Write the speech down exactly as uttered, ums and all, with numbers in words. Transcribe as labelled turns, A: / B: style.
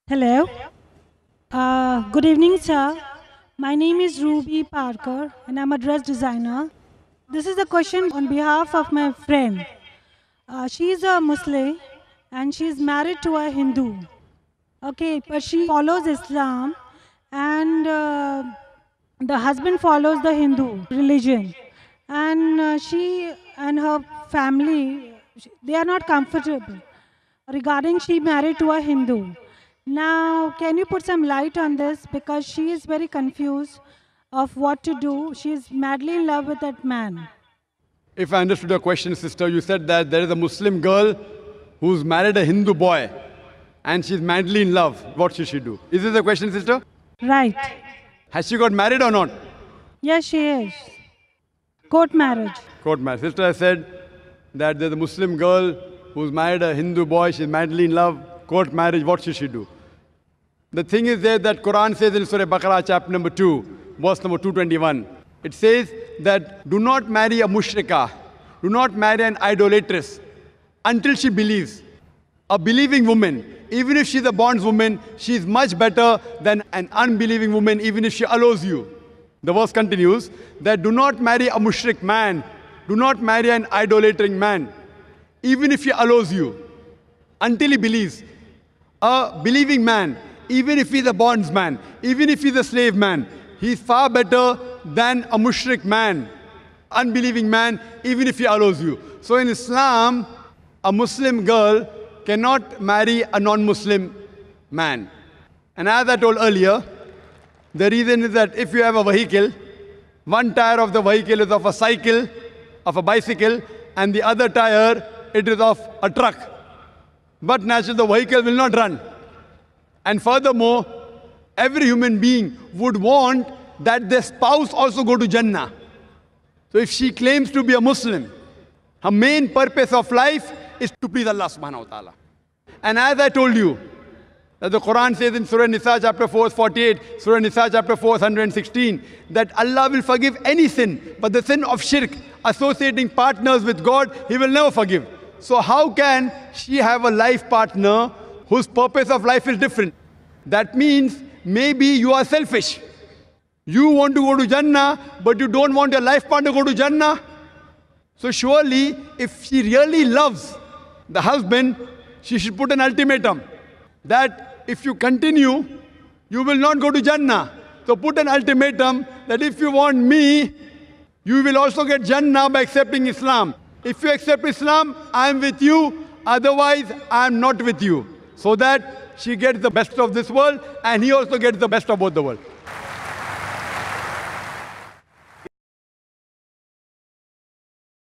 A: Hello. Uh, good evening, sir. My name is Ruby Parker, and I'm a dress designer. This is a question on behalf of my friend. Uh, she is a Muslim, and she is married to a Hindu. Okay, but she follows Islam, and uh, the husband follows the Hindu religion, and uh, she and her family they are not comfortable regarding she married to a Hindu. Now, can you put some light on this because she is very confused of what to do. She is madly in love with that man.
B: If I understood your question, sister, you said that there is a Muslim girl who's married a Hindu boy and she's madly in love. What should she do? Is this the question, sister?
A: Right.
B: Has she got married or not?
A: Yes, she is. Court marriage.
B: Court marriage. Sister has said that there's a Muslim girl who's married a Hindu boy, she's madly in love, court marriage, what should she do? The thing is there that Quran says in Surah Baqarah chapter number two, verse number two twenty-one. It says that do not marry a mushrika, do not marry an idolatress until she believes. A believing woman, even if she's a bondswoman, she's much better than an unbelieving woman, even if she allows you. The verse continues that do not marry a mushrik man, do not marry an idolating man, even if he allows you, until he believes. A believing man, even if he's a bondsman, even if he's a slave man, he's far better than a mushrik man, unbelieving man, even if he allows you. So in Islam, a Muslim girl cannot marry a non-Muslim man. And as I told earlier, the reason is that if you have a vehicle, one tire of the vehicle is of a cycle, of a bicycle, and the other tire, it is of a truck. But naturally, the vehicle will not run. And furthermore, every human being would want that their spouse also go to Jannah. So if she claims to be a Muslim, her main purpose of life is to please Allah subhanahu wa ta'ala. And as I told you, that the Quran says in Surah Nisa chapter four, forty-eight, Surah Nisa chapter four, one sixteen, that Allah will forgive any sin, but the sin of shirk, associating partners with God, He will never forgive. So how can she have a life partner whose purpose of life is different? That means maybe you are selfish. You want to go to Jannah, but you don't want your life partner to go to Jannah. So surely, if she really loves the husband, she should put an ultimatum that if you continue, you will not go to Jannah. So put an ultimatum that if you want me, you will also get Jannah by accepting Islam. If you accept Islam, I am with you. Otherwise, I am not with you. So that she gets the best of this world and he also gets the best of both the world.